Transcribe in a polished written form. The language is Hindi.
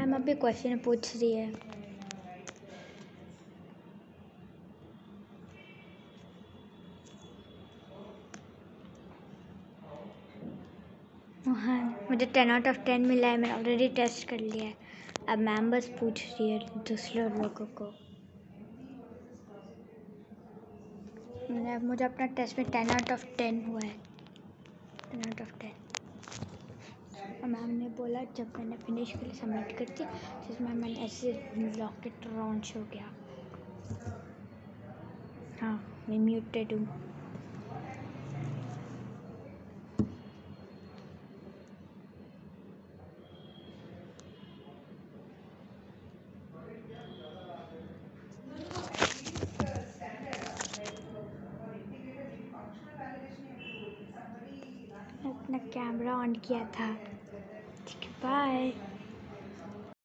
मैम अभी क्वेश्चन पूछ रही है। हाँ, मुझे 10 आउट ऑफ 10 मिला है। मैंने ऑलरेडी टेस्ट कर लिया है। अब मैम बस पूछ रही है दूसरे लोगों को। मुझे अपना टेस्ट में 10 आउट ऑफ 10 हुआ है। 10 आउट ऑफ 10। और मैम ने बोला जब मैंने फिनिश के लिए सबमिट कर दिया जिसमें मैंने ऐसे लॉकेट लॉन्च हो गया। हाँ, मैं म्यूटेड हूँ। अपना कैमरा ऑन किया था। ठीक है, बाय।